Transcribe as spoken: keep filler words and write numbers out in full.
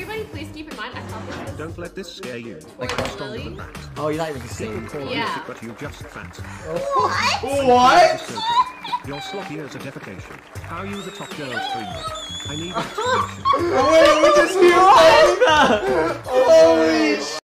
everybody please keep in mind I thought this was... Don't let this scare you. Like I'm stronger than that. Oh, you're not even seeing. Yeah. But you just fat. What? What? Your sloppy as a defecation. How are you the top girl streamer? I need an explanation. Wait, we just hear that. Holy